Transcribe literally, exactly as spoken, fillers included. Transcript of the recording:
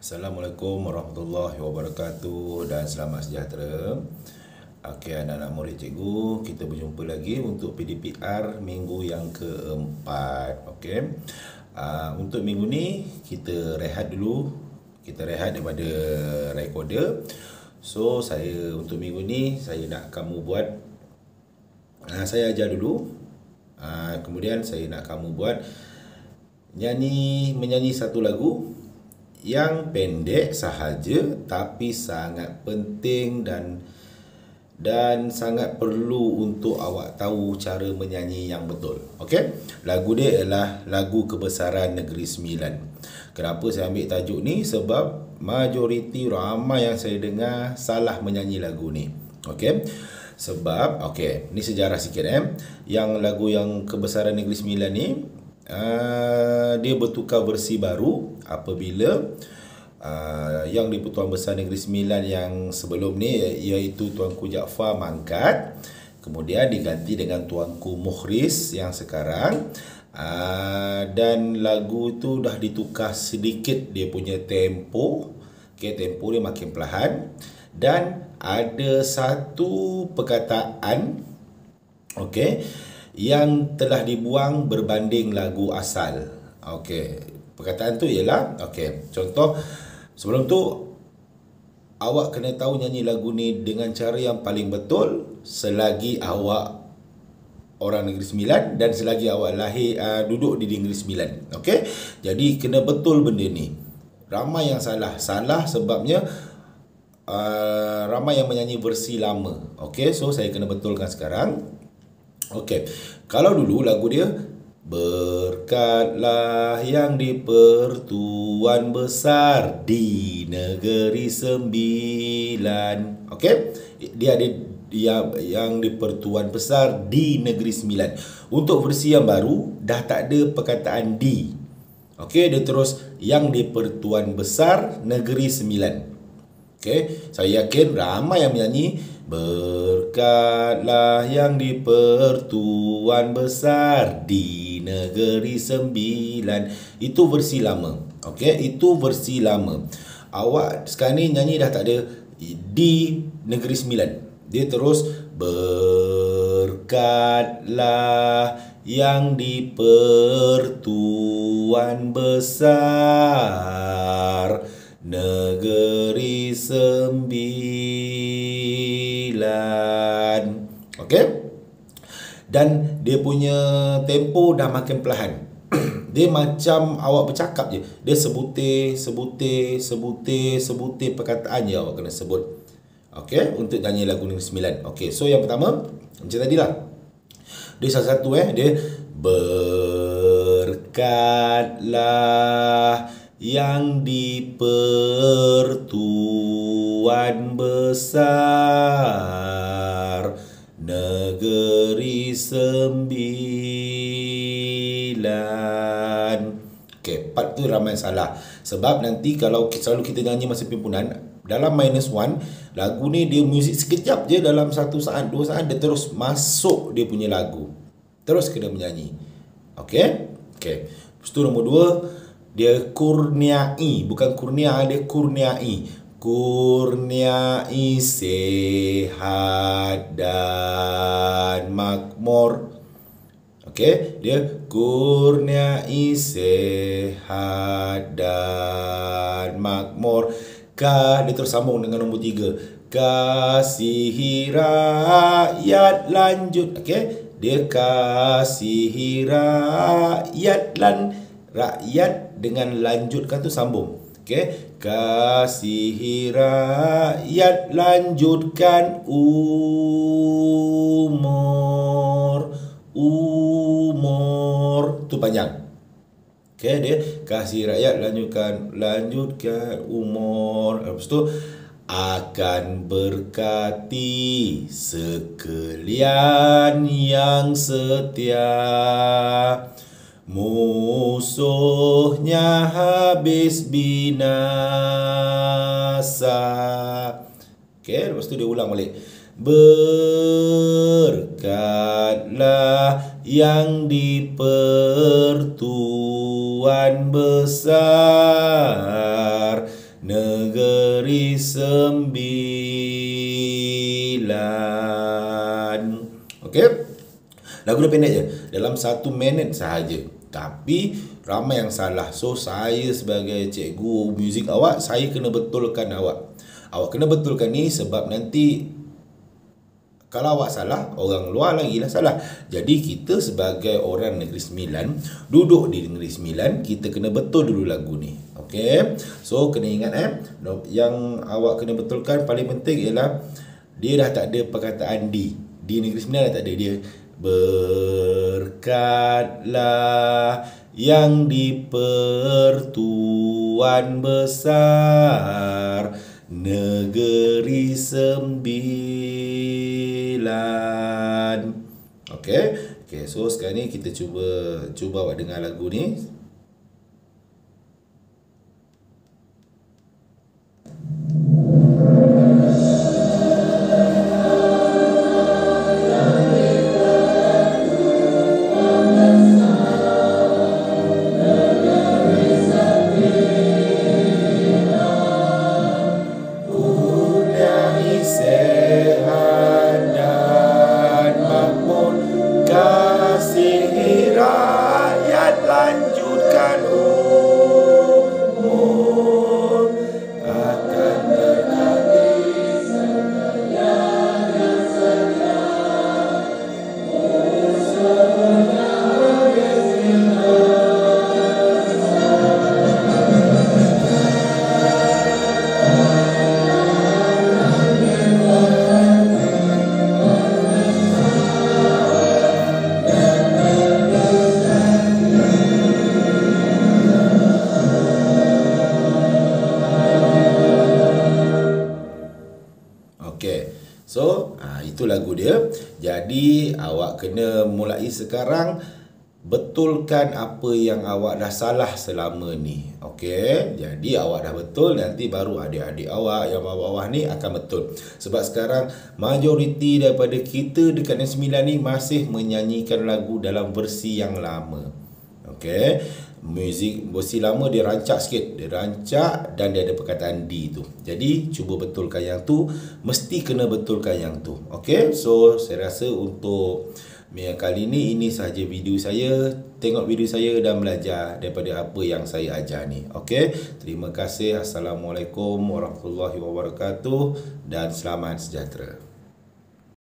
Assalamualaikum warahmatullahi wabarakatuh dan selamat sejahtera. Okey, anak-anak murid cikgu, kita berjumpa lagi untuk P D P R minggu yang keempat. Okey. Uh, untuk minggu ni kita rehat dulu. Kita rehat daripada recorder. So, saya untuk minggu ni saya nak kamu buat uh, saya ajar dulu. Uh, kemudian saya nak kamu buat nyanyi menyanyi satu lagu yang pendek sahaja tapi sangat penting dan dan sangat perlu untuk awak tahu cara menyanyi yang betul. Okey? Lagu dia ialah lagu Kebesaran Negeri Sembilan. Kenapa saya ambil tajuk ni? Sebab majoriti ramai yang saya dengar salah menyanyi lagu ni. Okey? Sebab okey, ni sejarah sikit eh. Yang lagu yang Kebesaran Negeri Sembilan ni Uh, dia bertukar versi baru apabila uh, yang di Pertuan Besar Negeri Sembilan yang sebelum ni iaitu Tuanku Jaafar mangkat, kemudian diganti dengan Tuanku Mukhris yang sekarang, uh, dan lagu tu dah ditukar sedikit dia punya tempo. Okay, tempo dia makin perlahan dan ada satu perkataan okey yang telah dibuang berbanding lagu asal. Okey, perkataan tu ialah, okey, contoh sebelum tu awak kena tahu nyanyi lagu ni dengan cara yang paling betul selagi awak orang Negeri Sembilan dan selagi awak lahir uh, duduk di Negeri Sembilan. Okey, jadi kena betul benda ni. Ramai yang salah. Salah sebabnya uh, ramai yang menyanyi versi lama. Okey, so saya kena betulkan sekarang. Okey, kalau dulu lagu dia berkatlah yang di Pertuan Besar di Negeri Sembilan. Okey, dia ada dia yang di Pertuan Besar di Negeri Sembilan. Untuk versi yang baru dah tak ada perkataan di. Okey, dia terus yang di Pertuan Besar Negeri Sembilan. Okey, saya yakin ramai yang menyanyi berkatlah yang di Pertuan Besar di Negeri Sembilan. Itu versi lama. Okey, itu versi lama. Awak sekarang ni nyanyi dah tak ada di Negeri Sembilan. Dia terus berkatlah yang di Pertuan Besar Negeri Sembilan. Okey? Dan dia punya tempo dah makin perlahan. Dia macam awak bercakap je. Dia sebutir, sebutir, sebutir, sebutir perkataan je awak kena sebut. Okey? Untuk nyanyi lagu Negeri Sembilan. Okey, so yang pertama macam tadilah. Dia salah satu eh, dia berkatlah yang di Pertuan Besar Negeri Sembilan. Okey, part tu ramai salah. Sebab nanti kalau selalu kita nyanyi masa pimpinan dalam minus one, lagu ni dia muzik sekejap je, dalam satu saat, dua saat dia terus masuk dia punya lagu. Terus kena menyanyi. Okey? Okey. Lepas tu nombor dua, dia kurniai, bukan kurnia, dia kurniai. Kurniai sehat dan makmur. Okey, dia kurniai sehat dan makmur. Ka, dia terus sambung dengan nombor tiga. Kasihi rakyat lanjut. Okey, dia kasihi rakyat lan rakyat dengan lanjutkan tu sambung. Okey, kasihi rakyat lanjutkan umur umur tu panjang. Okey, dia kasih rakyat lanjutkan lanjutkan umur. Lepas tu akan berkati sekalian yang setia, musuhnya habis binasa. Okey, lepas tu dia ulang balik. Berkatlah yang di Pertuan Besar negeri sembilan. Okey. Lagu dia pendek je, dalam satu minit sahaja. Tapi ramai yang salah. So saya sebagai cikgu muzik awak, saya kena betulkan awak. Awak kena betulkan ni sebab nanti kalau awak salah, orang luar lagi lah salah. Jadi kita sebagai orang Negeri Sembilan, duduk di Negeri Sembilan, kita kena betul dulu lagu ni. Okey. So kena ingat eh, yang awak kena betulkan paling penting ialah dia dah tak ada perkataan di. Di Negeri Sembilan dah tak ada dia. Berkatlah yang di-Pertuan besar negeri sembilan. Okey. Okey, so sekarang ni kita cuba cuba awak dengar lagu ni. Lanjutkan umur akan berkati Okey. So, ha, itu lagu dia. Jadi, awak kena mulai sekarang betulkan apa yang awak dah salah selama ni. Okey. Jadi, awak dah betul, nanti baru adik-adik awak yang bawah-bawah ni akan betul. Sebab sekarang majoriti daripada kita dekat Negeri Sembilan ni masih menyanyikan lagu dalam versi yang lama. Okey. Muzik versi lama dia rancak sikit, dia rancak dan dia ada perkataan D tu. Jadi cuba betulkan yang tu, mesti kena betulkan yang tu. Okey, so saya rasa untuk yang kali ni ini sahaja video saya. Tengok video saya dan belajar daripada apa yang saya ajar ni. Okey, terima kasih. Assalamualaikum warahmatullahi wabarakatuh dan selamat sejahtera.